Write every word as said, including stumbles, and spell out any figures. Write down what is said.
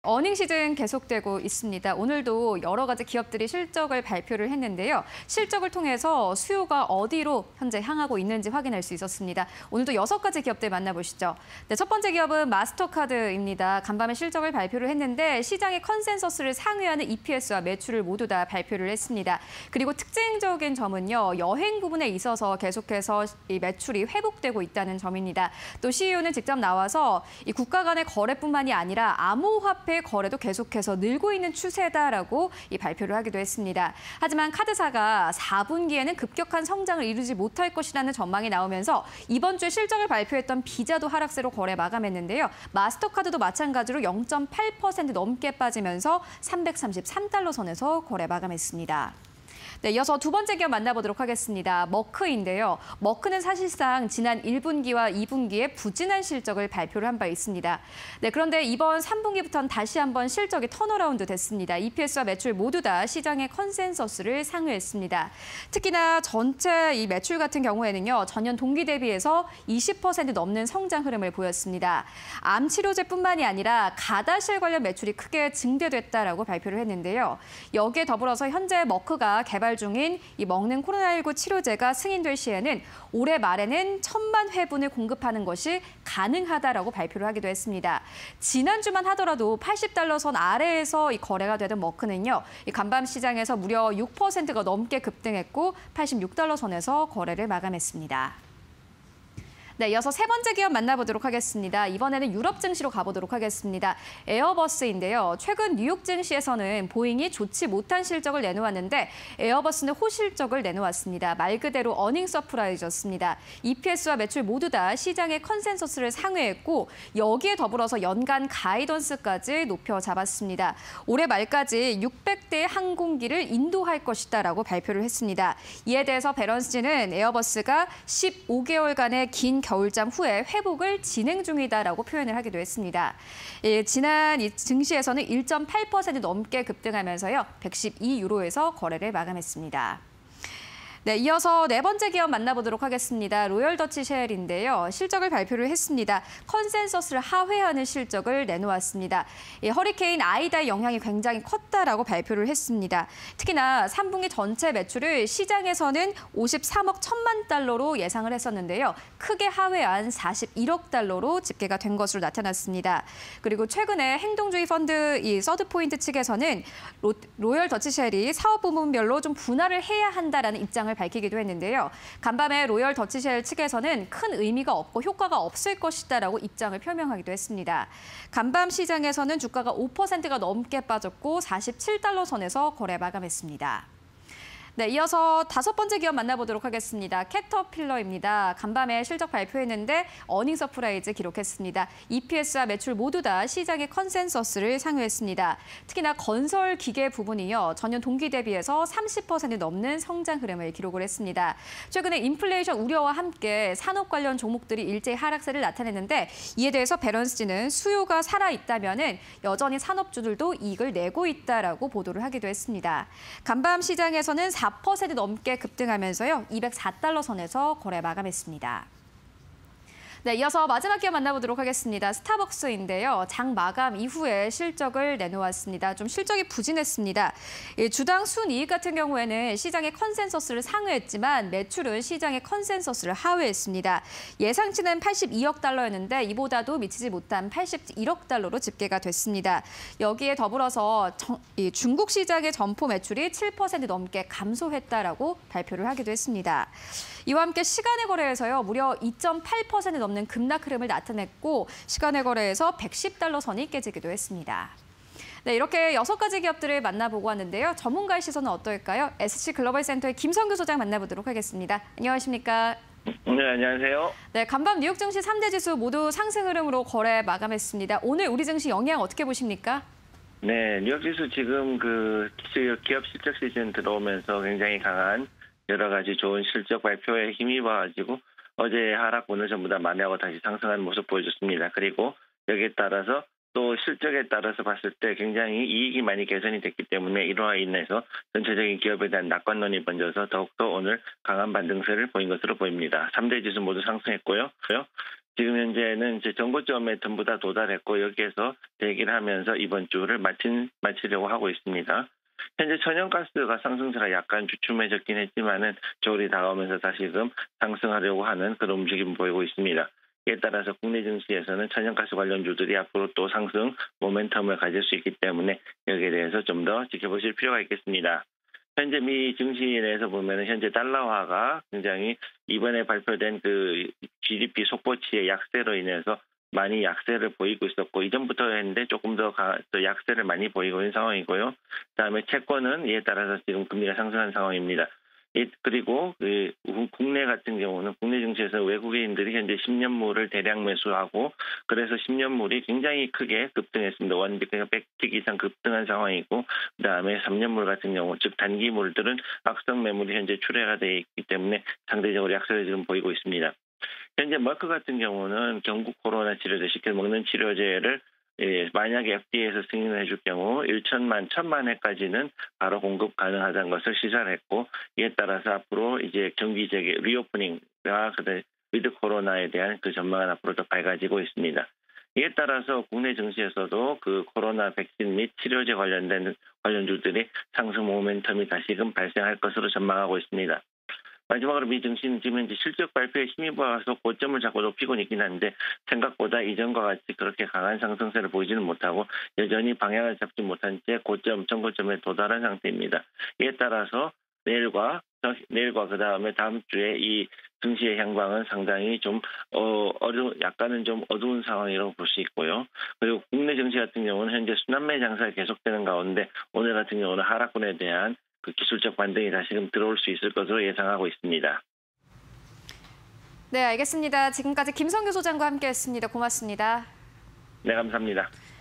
어닝 시즌 계속되고 있습니다. 오늘도 여러 가지 기업들이 실적을 발표를 했는데요. 실적을 통해서 수요가 어디로 현재 향하고 있는지 확인할 수 있었습니다. 오늘도 여섯 가지 기업들 만나보시죠. 네, 첫 번째 기업은 마스터카드입니다. 간밤에 실적을 발표를 했는데 시장의 컨센서스를 상회하는 이피에스와 매출을 모두 다 발표를 했습니다. 그리고 특징적인 점은요. 여행 부분에 있어서 계속해서 이 매출이 회복되고 있다는 점입니다. 또 씨이오는 직접 나와서 이 국가 간의 거래뿐만이 아니라 암호화폐 거래도 계속해서 늘고 있는 추세다라고 이 발표를 하기도 했습니다. 하지만 카드사가 사 분기에는 급격한 성장을 이루지 못할 것이라는 전망이 나오면서 이번 주에 실적을 발표했던 비자도 하락세로 거래 마감했는데요. 마스터카드도 마찬가지로 영 점 팔 퍼센트 넘게 빠지면서 삼백삼십삼 달러 선에서 거래 마감했습니다. 네, 이어서 두 번째 기업 만나보도록 하겠습니다. 머크인데요. 머크는 사실상 지난 일 분기와 이 분기에 부진한 실적을 발표를 한 바 있습니다. 네, 그런데 이번 삼 분기부터는 다시 한번 실적이 턴어라운드 됐습니다. 이피에스와 매출 모두 다 시장의 컨센서스를 상회했습니다. 특히나 전체 이 매출 같은 경우에는요. 전년 동기 대비해서 이십 퍼센트 넘는 성장 흐름을 보였습니다. 암 치료제뿐만이 아니라 가다실 관련 매출이 크게 증대됐다라고 발표를 했는데요. 여기에 더불어서 현재 머크가 개발 중인 이 먹는 코로나십구 치료제가 승인될 시에는 올해 말에는 천만 회분을 공급하는 것이 가능하다라고 발표를 하기도 했습니다. 지난주만 하더라도 팔십 달러 선 아래에서 이 거래가 되던 머크는요. 이 간밤 시장에서 무려 육 퍼센트가 넘게 급등했고 팔십육 달러 선에서 거래를 마감했습니다. 네, 이어서 세 번째 기업 만나보도록 하겠습니다. 이번에는 유럽 증시로 가보도록 하겠습니다. 에어버스인데요. 최근 뉴욕 증시에서는 보잉이 좋지 못한 실적을 내놓았는데 에어버스는 호실적을 내놓았습니다. 말 그대로 어닝 서프라이즈였습니다. 이피에스와 매출 모두 다 시장의 컨센서스를 상회했고 여기에 더불어서 연간 가이던스까지 높여 잡았습니다. 올해 말까지 육백 대의 항공기를 인도할 것이다라고 발표를 했습니다. 이에 대해서 베런스진은 에어버스가 십오 개월간의 긴 겨울잠 후에 회복을 진행 중이다라고 표현을 하기도 했습니다. 예, 지난 이 증시에서는 일 점 팔 퍼센트 넘게 급등하면서요. 백십이 유로에서 거래를 마감했습니다. 네, 이어서 네 번째 기업 만나보도록 하겠습니다. 로열 더치 쉘인데요. 실적을 발표를 했습니다. 컨센서스를 하회하는 실적을 내놓았습니다. 예, 허리케인 아이다의 영향이 굉장히 컸다라고 발표를 했습니다. 특히나 삼 분기 전체 매출을 시장에서는 오십삼억 천만 달러로 예상을 했었는데요. 크게 하회한 사십일억 달러로 집계가 된 것으로 나타났습니다. 그리고 최근에 행동주의 펀드 이 서드포인트 측에서는 로, 로열 더치 쉘이 사업 부문별로 좀 분할을 해야 한다라는 입장을 밝히기도 했는데요. 간밤에 로열 더치쉘 측에서는 큰 의미가 없고 효과가 없을 것이다라고 입장을 표명하기도 했습니다. 간밤 시장에서는 주가가 오 퍼센트가 넘게 빠졌고 사십칠 달러 선에서 거래 마감했습니다. 네, 이어서 다섯 번째 기업 만나보도록 하겠습니다. 캐터필러입니다. 간밤에 실적 발표했는데 어닝 서프라이즈 기록했습니다. 이피에스와 매출 모두 다 시장의 컨센서스를 상회했습니다. 특히나 건설 기계 부분이요. 전년 동기 대비해서 삼십 퍼센트 넘는 성장 흐름을 기록을 했습니다. 최근에 인플레이션 우려와 함께 산업 관련 종목들이 일제히 하락세를 나타냈는데 이에 대해서 베런스진은 수요가 살아있다면은 여전히 산업주들도 이익을 내고 있다라고 보도를 하기도 했습니다. 간밤 시장에서는 사 퍼센트 넘게 급등하면서요. 이백사 달러 선에서 거래 마감했습니다. 네, 이어서 마지막 기업 만나보도록 하겠습니다. 스타벅스인데요. 장 마감 이후에 실적을 내놓았습니다. 좀 실적이 부진했습니다. 주당 순이익 같은 경우에는 시장의 컨센서스를 상회했지만 매출은 시장의 컨센서스를 하회했습니다. 예상치는 팔십이억 달러였는데 이보다도 미치지 못한 팔십일억 달러로 집계가 됐습니다. 여기에 더불어서 정, 중국 시장의 점포 매출이 칠 퍼센트 넘게 감소했다라고 발표를 하기도 했습니다. 이와 함께 시간의 거래에서요. 무려 이 점 팔 퍼센트 넘는 급락 흐름을 나타냈고 시간의 거래에서 백십 달러 선이 깨지기도 했습니다. 네, 이렇게 여섯 가지 기업들을 만나보고 왔는데요. 전문가의 시선은 어떨까요? 에스씨글로벌센터의 김성규 소장 만나보도록 하겠습니다. 안녕하십니까? 네, 안녕하세요. 네, 간밤 뉴욕 증시 삼 대 지수 모두 상승 흐름으로 거래 마감했습니다. 오늘 우리 증시 영향 어떻게 보십니까? 네, 뉴욕 지수 지금 그 기업 실적 시즌 들어오면서 굉장히 강한 여러 가지 좋은 실적 발표에 힘입어가지고 어제 하락 오늘 전부 다 만회하고 다시 상승하는 모습 보여줬습니다. 그리고 여기에 따라서 또 실적에 따라서 봤을 때 굉장히 이익이 많이 개선이 됐기 때문에 이로하 인해서 전체적인 기업에 대한 낙관론이 번져서 더욱더 오늘 강한 반등세를 보인 것으로 보입니다. 삼 대 지수 모두 상승했고요. 지금 현재는 이제 정고점에 전부 다 도달했고 여기에서 대기를 하면서 이번 주를 마친 마치려고 하고 있습니다. 현재 천연가스가 상승세가 약간 주춤해졌긴 했지만은 겨울이 다가오면서 다시금 상승하려고 하는 그런 움직임 보이고 있습니다. 이에 따라서 국내 증시에서는 천연가스 관련주들이 앞으로 또 상승 모멘텀을 가질 수 있기 때문에 여기에 대해서 좀 더 지켜보실 필요가 있겠습니다. 현재 미 증시 내에서 보면은 현재 달러화가 굉장히 이번에 발표된 그 지디피 속보치의 약세로 인해서 많이 약세를 보이고 있었고 이전부터 했는데 조금 더, 가, 더 약세를 많이 보이고 있는 상황이고요. 그다음에 채권은 이에 따라서 지금 금리가 상승한 상황입니다. 그리고 그 국내 같은 경우는 국내 증시에서 외국인들이 현재 십 년물을 대량 매수하고 그래서 십 년물이 굉장히 크게 급등했습니다. 원비가 백 틱 이상 급등한 상황이고 그다음에 삼 년물 같은 경우 즉 단기물들은 악성 매물이 현재 출회가 되어 있기 때문에 상대적으로 약세를 지금 보이고 있습니다. 현재 머크 같은 경우는 경구 코로나 치료제 시켜 먹는 치료제를 예, 만약에 에프디에이에서 승인을 해줄 경우 천만, 천만 회까지는 바로 공급 가능하다는 것을 시사를 했고 이에 따라서 앞으로 이제 경기 재개, 리오프닝과 그다음에 위드 코로나에 대한 그 전망은 앞으로 더 밝아지고 있습니다. 이에 따라서 국내 증시에서도 그 코로나 백신 및 치료제 관련된 관련주들이 상승 모멘텀이 다시금 발생할 것으로 전망하고 있습니다. 마지막으로 미 증시는 지금 현재 실적 발표에 힘입어서 고점을 잡고 높이고 있긴 한데 생각보다 이전과 같이 그렇게 강한 상승세를 보이지는 못하고 여전히 방향을 잡지 못한 채 고점, 전고점에 도달한 상태입니다. 이에 따라서 내일과 내일과 그 다음에 다음 주에 이 증시의 향방은 상당히 좀 어, 어두 약간은 좀 어두운 상황이라고 볼 수 있고요. 그리고 국내 증시 같은 경우는 현재 순환매 장사가 계속되는 가운데 오늘 같은 경우는 하락권에 대한 그 기술적 반등이 다시금 들어올 수 있을 것으로 예상하고 있습니다. 네, 알겠습니다. 지금까지 김성규 소장과 함께했습니다. 고맙습니다. 네, 감사합니다.